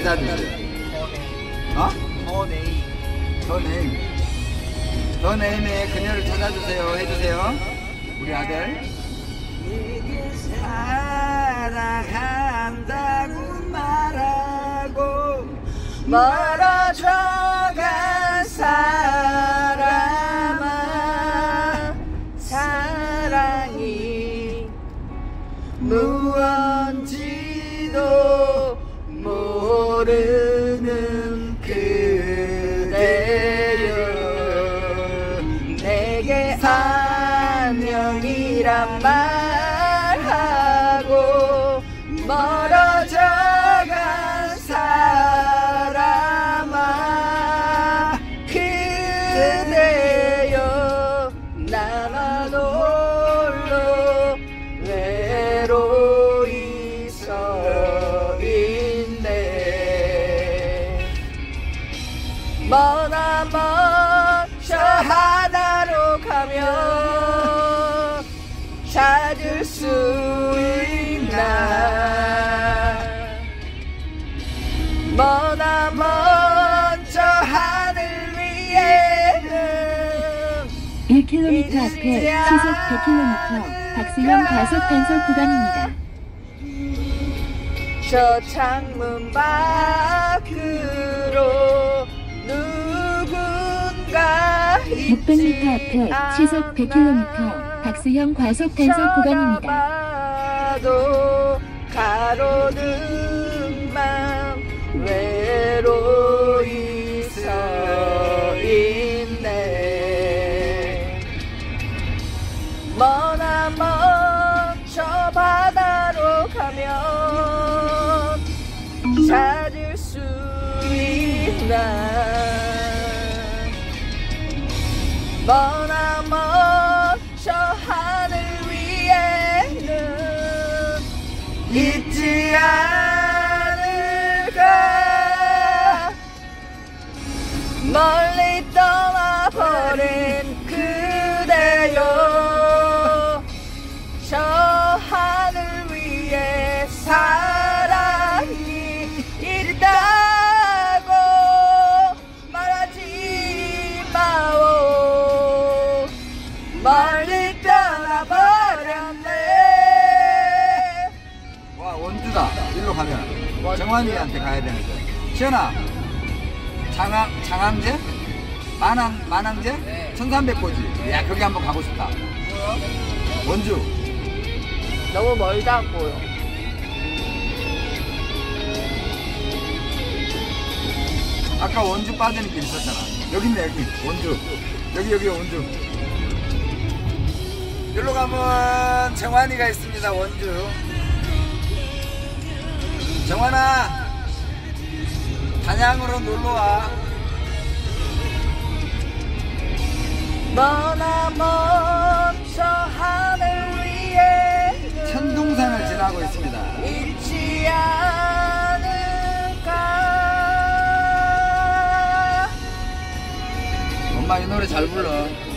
찾아주세요. 어? 더 네임의 그녀를 찾아주세요 해주세요. 우리 아들. 사랑한다고 말하고 멀어져간 사람아, 사랑이 무언지도 모르는 그대여, 내게 안녕이란 말하고 멀어져간 사람아, 그대여 나만 홀로 외로이 서 있네. 머나먼 저 하나로 가면 찾을 수 있나. 머나먼 저 하늘 위에는 1km 앞에 시속 100km 박수형 과속 단속 구간입니다. 저 창문 밖으로 누군가 600m 앞에 시속 100km 박수형 과속 단속 구간입니다. 가로등 밤 외로이 서 있네. 머나먼 저 바다로 가면 찾을 수 있나. 머나먼 저 하늘 위에는 있지 않을까. 멀리 떠나버린 그대여, 저 하늘 위에 사랑이 있다고 말하지 마오. 멀리 떠나버렸네. 와, 원주다. 일로 가면 정환이한테 가야 되는데. 시연아, 장항제? 만항제? 네. 1300고지. 야, 거기 한번 가고 싶다. 뭐야? 원주. 너무 멀다고요. 아까 원주 빠지는 길 있었잖아. 여기 있네, 여기. 원주. 여기 원주. 여기로 가면 정환이가 있습니다. 원주. 정환아, 단양으로 놀러와. 머나먼 저 하늘 위에 천둥산을 지나고 있습니다. 있지 않을까. 엄마 이 노래 잘 불러.